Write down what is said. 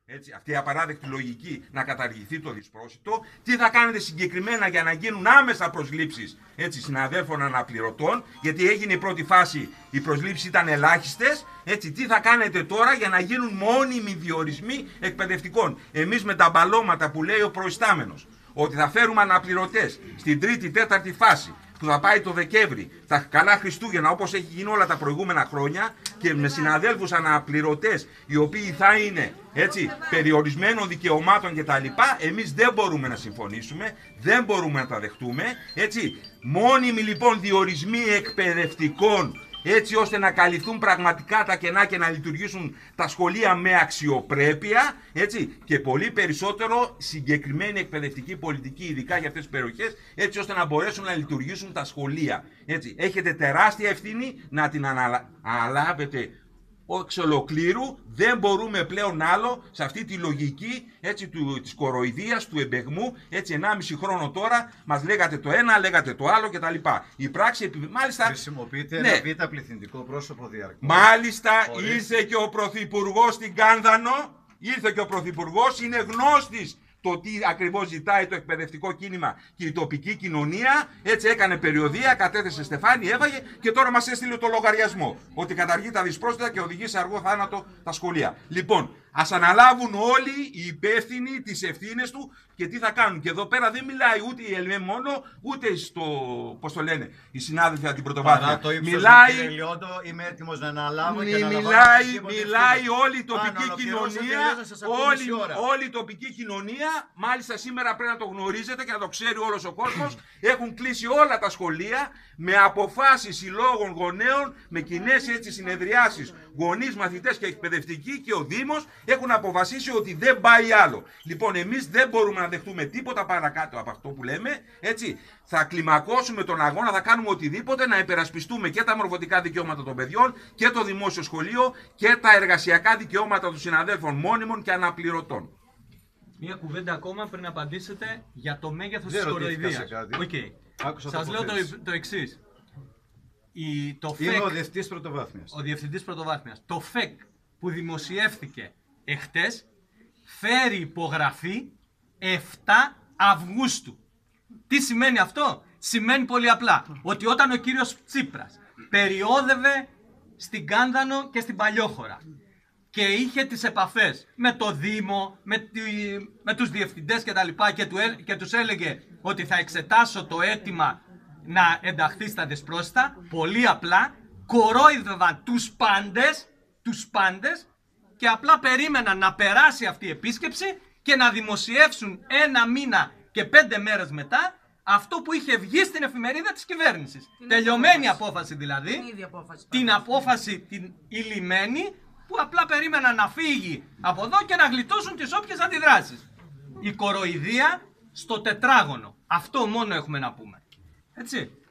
Έτσι, αυτή η απαράδεκτη λογική να καταργηθεί το δυσπρόσιτο. Τι θα κάνετε συγκεκριμένα για να γίνουν άμεσα προσλήψεις συναδέλφων αναπληρωτών, γιατί έγινε η πρώτη φάση, οι προσλήψεις ήταν ελάχιστες. Έτσι, τι θα κάνετε τώρα για να γίνουν μόνιμοι διορισμοί εκπαιδευτικών. Εμείς με τα μπαλώματα που λέει ο προϊστάμενος, ότι θα φέρουμε αναπληρωτές στην τρίτη, τέταρτη φάση, που θα πάει το Δεκέμβρη, τα καλά Χριστούγεννα όπως έχει γίνει όλα τα προηγούμενα χρόνια, και με συναδέλφους αναπληρωτές οι οποίοι θα είναι περιορισμένων δικαιωμάτων κτλ. Εμείς δεν μπορούμε να συμφωνήσουμε, δεν μπορούμε να τα δεχτούμε. Μόνιμοι λοιπόν διορισμοί εκπαιδευτικών, έτσι ώστε να καλυφθούν πραγματικά τα κενά και να λειτουργήσουν τα σχολεία με αξιοπρέπεια, και πολύ περισσότερο συγκεκριμένη εκπαιδευτική πολιτική, ειδικά για αυτές τις περιοχές, έτσι ώστε να μπορέσουν να λειτουργήσουν τα σχολεία. Έχετε τεράστια ευθύνη να την αναλάβετε εξ ολοκλήρου. Δεν μπορούμε πλέον άλλο σε αυτή τη λογική της κοροϊδίας, του εμπεγμού. 1,5 χρόνο τώρα μας λέγατε το ένα, λέγατε το άλλο κτλ. Η πράξη μάλιστα. Χρησιμοποιείτε ένα β' πληθυντικό πρόσωπο διαρκώς. Μάλιστα ήρθε και ο Πρωθυπουργός στην Κάνδανο. Ήρθε και ο Πρωθυπουργός, είναι γνώστης το τι ακριβώς ζητάει το εκπαιδευτικό κίνημα και η τοπική κοινωνία. Έτσι έκανε περιοδεία, κατέθεσε στεφάνι, έβαγε και τώρα μας έστειλε το λογαριασμό. Ότι καταργεί τα δυσπρόσιτα και οδηγεί σε αργό θάνατο τα σχολεία. Λοιπόν, ας αναλάβουν όλοι οι υπεύθυνοι τις ευθύνες του και τι θα κάνουν. Και εδώ πέρα δεν μιλάει ούτε η ΕΛΜΕ μόνο, ούτε πώς το λένε, οι συνάδελφοι από την πρωτοβάθμια. Μιλάει. Είμαι έτοιμος να αναλάβω και να μιλάει όλη η τοπική κοινωνία. Όλη η τοπική κοινωνία. Μάλιστα σήμερα πρέπει να το γνωρίζετε και να το ξέρει όλος ο κόσμος. Έχουν κλείσει όλα τα σχολεία με αποφάσεις συλλόγων γονέων, με κοινές συνεδριάσεις γονείς, μαθητές και εκπαιδευτικοί, και ο Δήμος έχουν αποφασίσει ότι δεν πάει άλλο. Λοιπόν, εμείς δεν μπορούμε να δεχτούμε τίποτα παρακάτω από αυτό που λέμε. Θα κλιμακώσουμε τον αγώνα, θα κάνουμε οτιδήποτε να υπερασπιστούμε και τα μορφωτικά δικαιώματα των παιδιών και το δημόσιο σχολείο και τα εργασιακά δικαιώματα των συναδέλφων μόνιμων και αναπληρωτών. Μία κουβέντα ακόμα πριν απαντήσετε για το μέγεθος της κοροϊδίας. Σας λέω το εξής. Είμαι ο Διευθυντής Πρωτοβάθμιας. Ο Διευθυντής Πρωτοβάθμιας. Το ΦΕΚ που δημοσιεύθηκε εχτες φέρει υπογραφή 7 Αυγούστου. Τι σημαίνει αυτό? Σημαίνει πολύ απλά ότι όταν ο κύριος Τσίπρας περιόδευε στην Κάνδανο και στην Παλιόχώρα και είχε τις επαφές με το Δήμο, με τους διευθυντές και τους έλεγε ότι θα εξετάσω το αίτημα να ενταχθεί στα δυσπρόσιτα, πολύ απλά κορόιδευαν τους πάντες και απλά περίμεναν να περάσει αυτή η επίσκεψη και να δημοσιεύσουν 1 μήνα και 5 μέρες μετά αυτό που είχε βγει στην εφημερίδα της κυβέρνησης. Τελειωμένη απόφαση δηλαδή, την απόφαση την ηλυμένη, που απλά περίμεναν να φύγει από εδώ και να γλιτώσουν τις όποιες αντιδράσεις. Η κοροϊδία στο τετράγωνο. Αυτό μόνο έχουμε να πούμε. Έτσι.